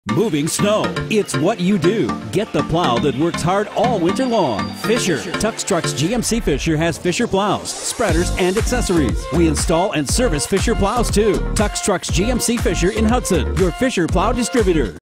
Moving snow, it's what you do. Get the plow that works hard all winter long. Fisher. Trucks GMC Fisher has Fisher plows, spreaders, and accessories. We install and service Fisher plows too. Trucks GMC Fisher in Hudson, your Fisher plow distributor.